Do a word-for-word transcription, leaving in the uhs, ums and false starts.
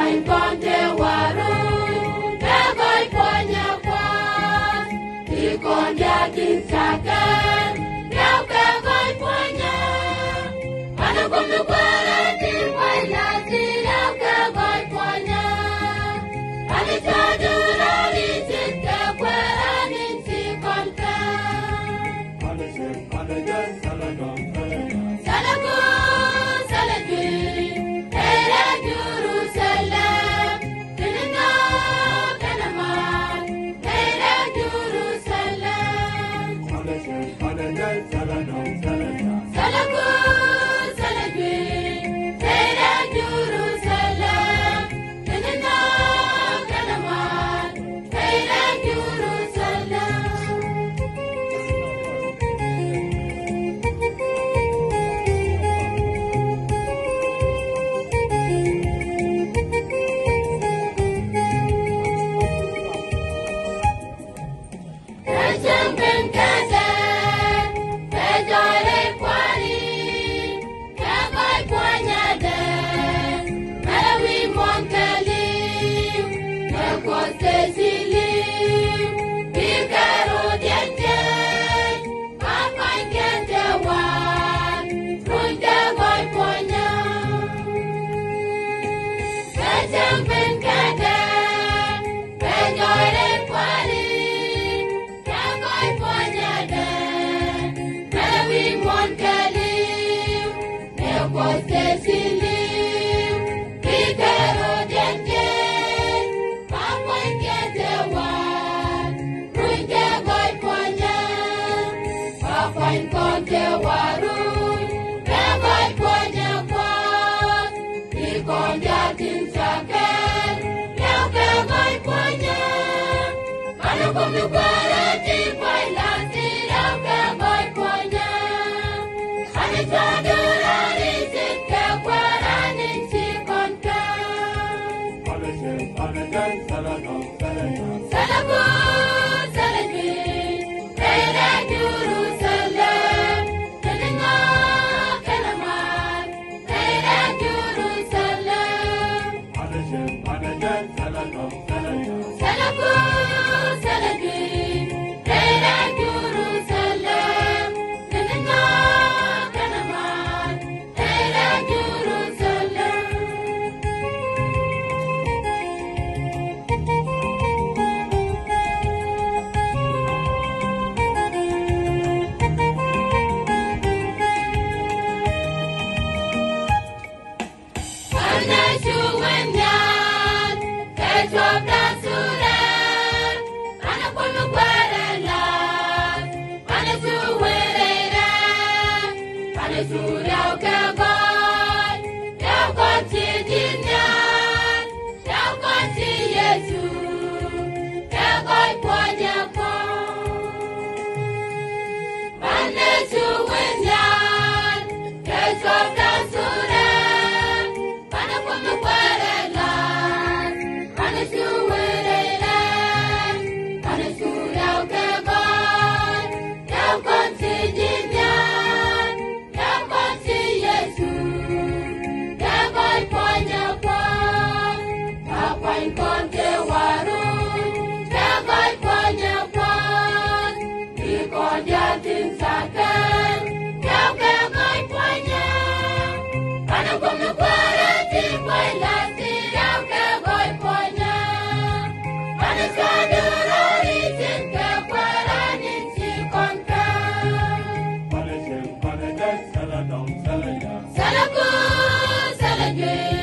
quanh con theo hòa rồi đã gọi qua nhà qua thì con đã tin xa kênh kéo kéo gọi qua nhà mà nó không được qua đây thì phải là gì kéo kéo gọi qua nhà anh đi xa đưa ra đi xin kéo qua anh đi xin con ca Salaku, salaki, era Jerusalem, Tinina, Kanaman, era Jerusalem. Salaku, salaki, era Jerusalem, Tinina, Kanaman, era Jerusalem. Không được qua đây chỉ phải là gì đâu kéo gọi qua nhà anh đi xa đưa ra đi xin kéo qua đã nên chỉ còn ca Salaku, salaki, era Jerusalem, Tinina, Kanaman, era Jerusalem. Salaku, salaki, era Jerusalem, Tinina, Kanaman, era Jerusalem. Surau kêu gọi, kêu con chỉ tin nhận, kêu con chỉ Giêsu, kêu gọi qua nhà con. Ban Giêsu nguyên nhận, kêu cho ta surau, ban đã không được qua đây làm, ban Giêsu nguyên đây làm, ban surau kêu gọi, kêu con chỉ tin nhận. Con kêu hòa rồi, kéo gọi qua nhà con, thì con gia tin xa kênh, kéo kéo gọi qua nhà. Bạn nào không được qua đây thì phải là gì đâu kéo gọi qua nhà. Bạn nào xa đưa ra đi xin kéo qua đây nên chỉ con ca. Salaku, salaki.